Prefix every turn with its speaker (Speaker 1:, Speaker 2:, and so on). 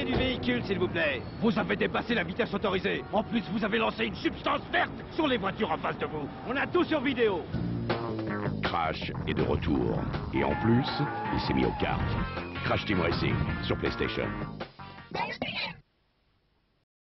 Speaker 1: Sortez du véhicule, s'il vous plaît. Vous avez dépassé la vitesse autorisée. En plus, vous avez lancé une substance verte sur les voitures en face de vous. On a tout sur vidéo.
Speaker 2: Crash est de retour. Et en plus, il s'est mis aux cartes. Crash Team Racing sur PlayStation.